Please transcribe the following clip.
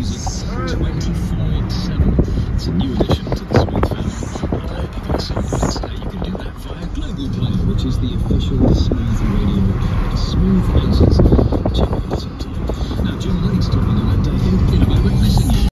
music 24/7. It's a new addition to the Smooth family. I hope you guys so good. You can do that via Global Player, which is the official Smooth radio player. Smooth makes its